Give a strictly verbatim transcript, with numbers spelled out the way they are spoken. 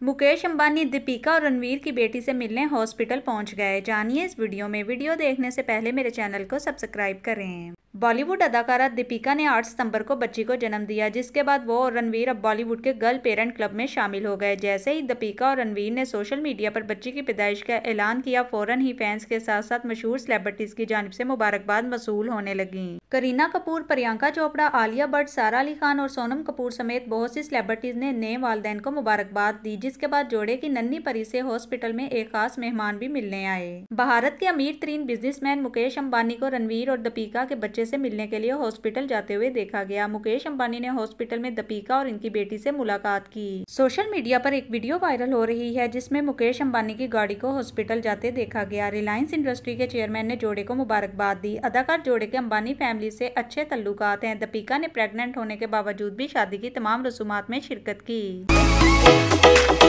मुकेश अंबानी दीपिका और रणवीर की बेटी से मिलने हॉस्पिटल पहुंच गए। जानिए इस वीडियो में। वीडियो देखने से पहले मेरे चैनल को सब्सक्राइब करें। बॉलीवुड अदाकारा दीपिका ने आठ सितंबर को बच्ची को जन्म दिया, जिसके बाद वो और रणवीर अब बॉलीवुड के गर्ल पेरेंट क्लब में शामिल हो गए। जैसे ही दीपिका और रणवीर ने सोशल मीडिया पर बच्ची की पैदाइश का ऐलान किया, फौरन ही फैंस के साथ साथ मशहूर सेलिब्रिटीज की जानिब से मुबारकबाद मौसूल होने लगी। करीना कपूर, प्रियंका चोपड़ा, आलिया भट्ट, सारा अली खान और सोनम कपूर समेत बहुत सी सेलिब्रिटीज ने नए वालिदैन को मुबारकबाद दी, जिसके बाद जोड़े की नन्ही परी से हॉस्पिटल में एक खास मेहमान भी मिलने आए। भारत के अमीर तरीन बिजनेसमैन मुकेश अंबानी को रणवीर और दीपिका के बच्चे से मिलने के लिए हॉस्पिटल जाते हुए देखा गया। मुकेश अंबानी ने हॉस्पिटल में दीपिका और इनकी बेटी से मुलाकात की। सोशल मीडिया पर एक वीडियो वायरल हो रही है, जिसमें मुकेश अंबानी की गाड़ी को हॉस्पिटल जाते देखा गया। रिलायंस इंडस्ट्री के चेयरमैन ने जोड़े को मुबारकबाद दी। अदाकार जोड़े के अंबानी फैमिली से अच्छे तल्लुकात हैं। दीपिका ने प्रेग्नेंट होने के बावजूद भी शादी की तमाम रसूमात में शिरकत की।